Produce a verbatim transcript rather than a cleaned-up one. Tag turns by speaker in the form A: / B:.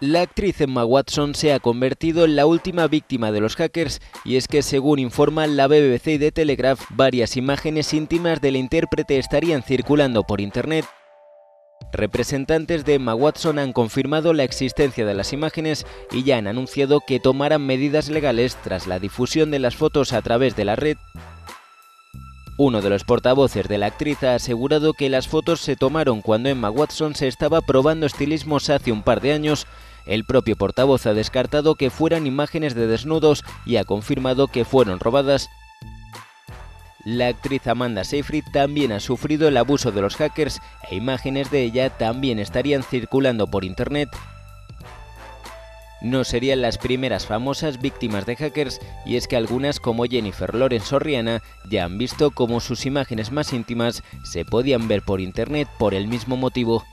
A: La actriz Emma Watson se ha convertido en la última víctima de los hackers, y es que, según informa la B B C y The Telegraph, varias imágenes íntimas de la intérprete estarían circulando por internet. Representantes de Emma Watson han confirmado la existencia de las imágenes y ya han anunciado que tomarán medidas legales tras la difusión de las fotos a través de la red. Uno de los portavoces de la actriz ha asegurado que las fotos se tomaron cuando Emma Watson se estaba probando estilismos hace un par de años. El propio portavoz ha descartado que fueran imágenes de desnudos y ha confirmado que fueron robadas. La actriz Amanda Seyfried también ha sufrido el abuso de los hackers e imágenes de ella también estarían circulando por internet. No serían las primeras famosas víctimas de hackers, y es que algunas, como Jennifer Lawrence o Rihanna, ya han visto cómo sus imágenes más íntimas se podían ver por internet por el mismo motivo.